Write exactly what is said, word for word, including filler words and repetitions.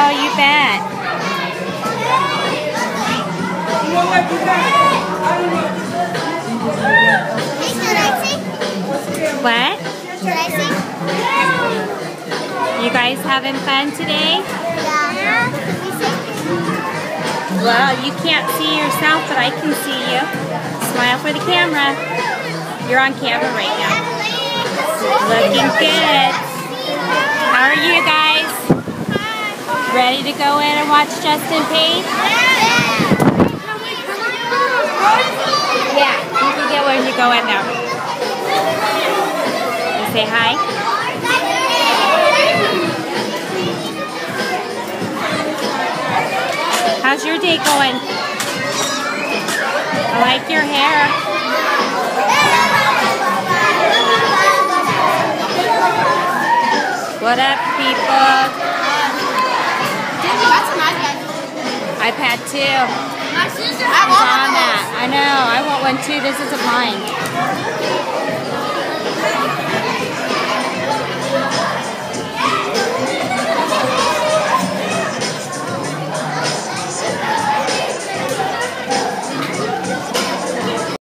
Oh, you bet. What? Should I sing? You guys having fun today? Yeah. Well, you can't see yourself, but I can see you. Smile for the camera. You're on camera right now. Looking good. How are you guys? Ready to go in and watch Justin Page? Yeah, you can get one when you go in there. You say hi. How's your day going? I like your hair. What up, people? That's a nice guy. iPad two. My sister It's on that. I know. I want one too. This isn't mine.